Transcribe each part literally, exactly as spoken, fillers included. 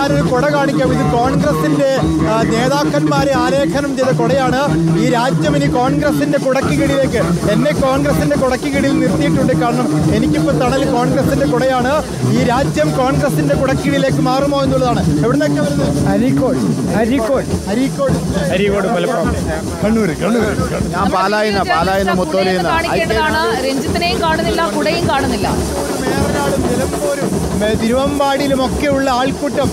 ഞാനൊരു കൊട കാണിക്കാം. ഇത് കോൺഗ്രസിന്റെ നേതാക്കന്മാരെ ആലേഖനം ചെയ്ത കൊടയാണ്. ഈ രാജ്യം ഇനി കോൺഗ്രസിന്റെ കുടക്ക് കീഴിലേക്ക്, എന്നെ കോൺഗ്രസിന്റെ കുടക്ക് കീഴിൽ നിർത്തിയിട്ടുണ്ട്. കാരണം എനിക്കിപ്പോൾ തണൽ കോൺഗ്രസിന്റെ കുടയാണ്. ഈ രാജ്യം കോൺഗ്രസിന്റെ കുടക്കീഴിലേക്ക് മാറുമോ എന്നുള്ളതാണ്. എവിടുന്നൊക്കെ വരുന്നത്? അരീക്കോട് അരീക്കോട് അരീക്കോട് അരീക്കോട് മലപ്പുറം കണ്ണൂർ കണ്ണൂർ ഞാൻ പാലായിന്ന പാലായിന്ന മുത്തോലിന്ന് രഞ്ജിത്തിനെയും കാണുന്നില്ല, കുടയും കാണുന്നില്ല. മേറനാടും നിലമ്പൂരും തിരുവമ്പാടിയിലും ഒക്കെയുള്ള ആൾക്കൂട്ടം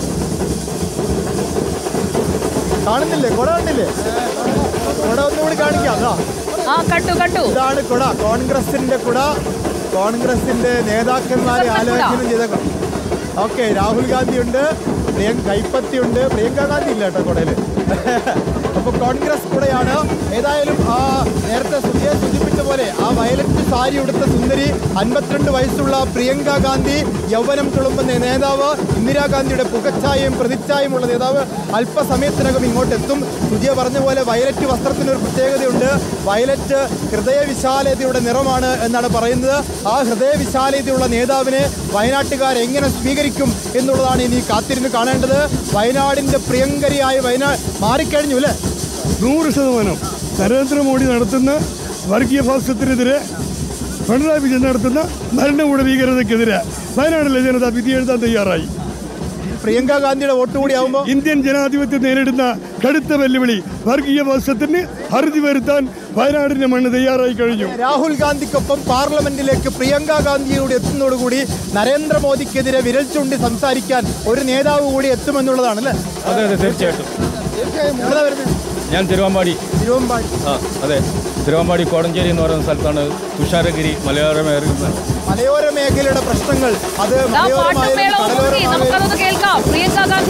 കാണുന്നില്ലേ? കൊട കണ്ടില്ലേ? കൊട ഒന്നുകൂടി കാണിക്കാം. അതാ ആ കണ്ടു കണ്ടു ഇതാണ് കുട, കോൺഗ്രസിന്റെ കുട. കോൺഗ്രസിന്റെ നേതാക്കന്മാരെ ആലോചന ചെയ്ത. ഓക്കെ, രാഹുൽ ഗാന്ധി ഉണ്ട്, പ്രിയങ്ക കൈപ്പത്തി ഉണ്ട്, പ്രിയങ്ക ഗാന്ധി ഇല്ല കേട്ടോ കുടയില്. അപ്പൊ കോൺഗ്രസ് കൂടെയാണ്. ഏതായാലും ആ നേരത്തെ സുധിയെ സൂചിപ്പിച്ച പോലെ ആ വയലറ്റ് സാരി ഉടുത്ത സുന്ദരി അൻപത്തിരണ്ട് വയസ്സുള്ള പ്രിയങ്ക ഗാന്ധി, യൗവനം തുളുമ്പുന്ന നേതാവ്, ഇന്ദിരാഗാന്ധിയുടെ പുകച്ചായയും പ്രതിച്ഛായമുള്ള നേതാവ് അല്പസമയത്തിനകം ഇങ്ങോട്ട് എത്തും. സുധിയ പറഞ്ഞ പോലെ വയലറ്റ് വസ്ത്രത്തിനൊരു പ്രത്യേകതയുണ്ട്. വയലറ്റ് ഹൃദയവിശാലതയുടെ നിറമാണ് എന്നാണ് പറയുന്നത്. ആ ഹൃദയവിശാലതയുള്ള നേതാവിനെ വയനാട്ടുകാർ എങ്ങനെ സ്വീകരിക്കും എന്നുള്ളതാണ് ഇനി കാത്തിരുന്ന് കാണേണ്ടത്. വയനാടിന്റെ പ്രിയങ്കരിയായ വയനാട് മാറിക്കഴിഞ്ഞു അല്ലേ? നൂറ് ശതമാനം നരേന്ദ്രമോദി നടത്തുന്ന വർഗീയ ഫാസിസത്തിനെതിരെ, പിണറായി വിജയൻ നടത്തുന്ന ഭരണകൂട ഭീകരതയ്ക്കെതിരെ വയനാട്ടിലെ ജനത വിധി എഴുതാൻ തയ്യാറായി. പ്രിയങ്ക ഗാന്ധിയുടെ വോട്ട് കൂടി ആവുമ്പോൾ ഇന്ത്യൻ ജനാധിപത്യം നേരിടുന്ന കടുത്ത വെല്ലുവിളി വർഗീയ ഫാസിസത്തിന് അറുതി വരുത്താൻ വയനാടിന്റെ മണ്ണ് തയ്യാറായി കഴിഞ്ഞു. രാഹുൽ ഗാന്ധിക്കൊപ്പം പാർലമെന്റിലേക്ക് പ്രിയങ്ക ഗാന്ധിയോട് എത്തുന്നതോടുകൂടി നരേന്ദ്രമോദിക്കെതിരെ വിരൽ ചൂണ്ടി സംസാരിക്കാൻ ഒരു നേതാവ് കൂടി എത്തുമെന്നുള്ളതാണ് അല്ലേ? അതെ അതെ തീർച്ചയായിട്ടും. എവിടെ വരുന്നത്? ഞാൻ തിരുവമ്പാടി. തിരുവമ്പാടി ആ അതെ, തിരുവമ്പാടി കോടഞ്ചേരി എന്ന് പറയുന്ന സ്ഥലത്താണ് തുഷാരഗിരി മലയോര മേഖല. മലയോര മേഖലയുടെ പ്രശ്നങ്ങൾ അത് നമുക്കതൊന്ന് കേൾക്കാം. പ്രിയങ്ക